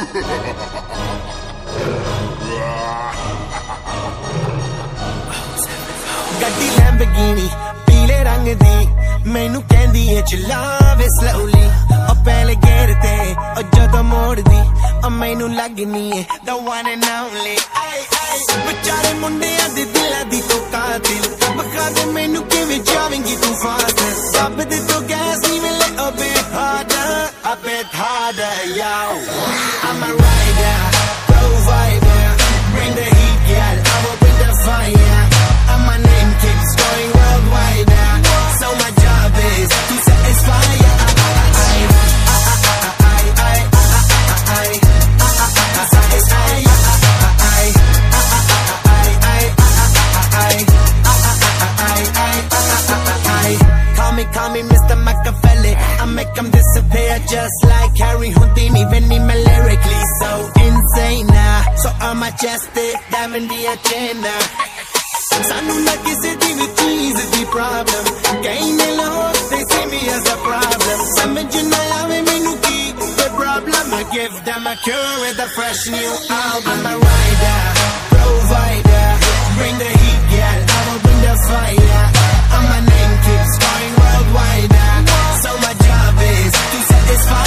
ਗੱਡੀ ਲੈਂਬਰਗਿਨੀ ਪੀਲੇ ਰੰਗ ਦੀ ਮੈਨੂੰ ਕਹਿੰਦੀ ਏ ਚਲਾਵੇ slowly ਉਹ ਪਹਿਲੇ ਗੇਰ ਤੇ ਉਹ ਜਦੋਂ ਮੋੜਦੀ ਉਹ ਮੈਨੂੰ ਲੱਗਨੀ ਏ the one and only ਵਿਚਾਰੇ ਮੁੰਡਿਆਂ ਦੇ ਦਿਲਾਂ ਦੀ ਤੂੰ ਕਾਤਿਲ ਬਖਾ ਦੇ ਮੈਨੂੰ ਕਿਵੇਂ ਜਾਵੇਂਗੀ ਤੂੰ ਫਾਸਟ ਰੱਬ ਦੇ ਤੋਂ ਗੈਸ ਨਹੀਂ ਮਿਲੇ a bit harder yo I'm a rider provider bring the heat girl I will bring the fire and my name keeps going worldwide so my job is to satisfy Call me Mr. Machiavelli I make them disappear just like Harry Houdini when I'm lyrically so insane so I'm majestic diamond the agenda Sanu na kisi di vi cheese di problem Gain alone they see me as a problem Samajh na aave mainu ki the problem I give them a cure with a fresh new album I'm a rider provider bring the heat girl I will bring the fire and my name keeps going worldwide so my job is to satisfy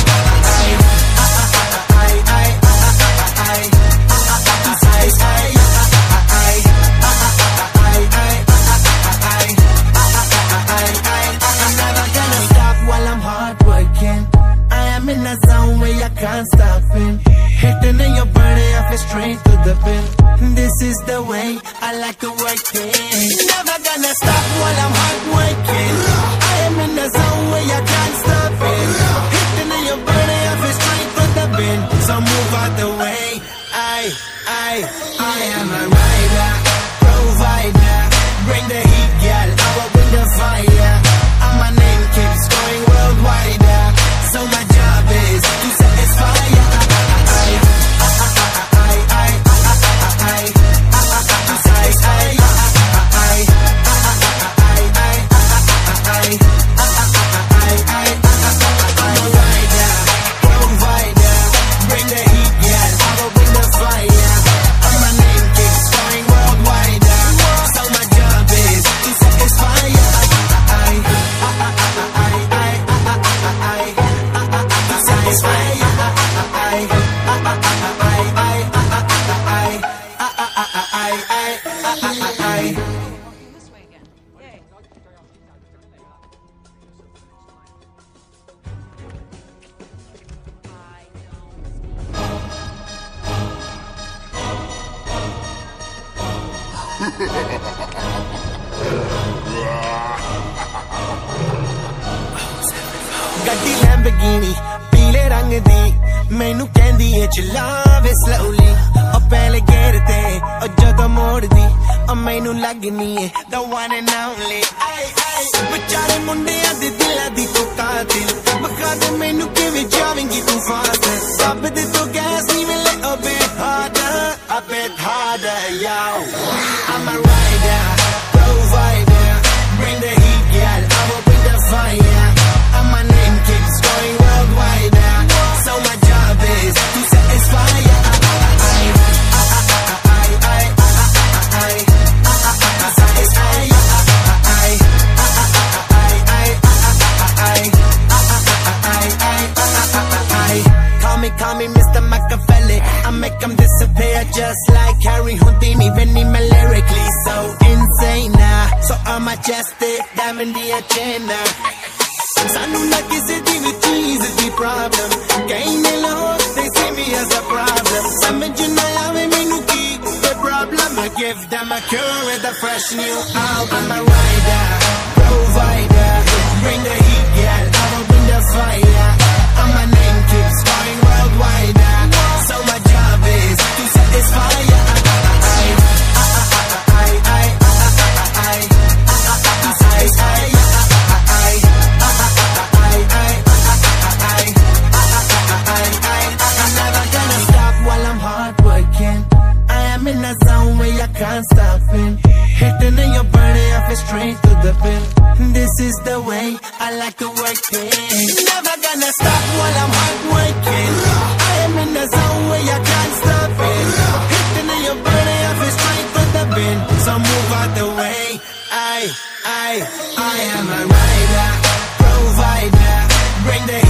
can't stop it hitting in your body I feel straight to the pin this is the way I like to work it never gonna stop while I'm hard working I am in the zone where you can't stop it hitting in your body I feel straight to the pin so move out the way I am a rider provider bring the heat girl I will bring the fire and my name keeps going worldwide so my job is to satisfy ਗੱਡੀ Lamborghini ਪੀਲੇ ਰੰਗ ਦੀ ਮੈਨੂੰ ਕਹਿੰਦੀ ਏ ਚਲਾਵੇ slowly ਉਹ ਪਹਿਲੇ ਗੇਰ ਤੇ ਉਹ ਜਦੋਂ ਮੋੜਦੀ ਉਹ ਮੈਨੂੰ ਲੱਗਨੀ ਏ the one and only ਵਿਚਾਰੇ ਮੁੰਡਿਆਂ ਦੇ ਦਿਲਾਂ ਦੀ ਤੂੰ ਕਾਤਿਲ ਬਖਾ ਦੇ ਮੈਨੂੰ ਕਿਵੇਂ ਜਾਵੇਂਗੀ ਤੂੰ ਫਾਸਟ ਰੱਬ ਦੇ ਤੋਂ ਗੈਸ ਨਹੀਂ ਮਿਲੇ a bit harder yo I'm a rider provider bring the heat girl I will bring the fire and my name keeps going worldwide so my job is to satisfy Call me Mr. Machiavelli I make them disappear just like Harry Houdini when I'm lyrically so insane so I'm majestic diamond the agenda Sanu na kisi di vi cheese di problem Gain alone they see me as a problem Samajh na aave mainu ki the problem I give them a cure with a fresh new album I'm a rider provider bring the heat girl I will bring the fire and my name keeps going worldwide so my job is to satisfy can't stop it hitting in your body I feel straight to the pin this is the way I like to work it never gonna stop while I'm hard working I am in the I am a rider, provider, bring the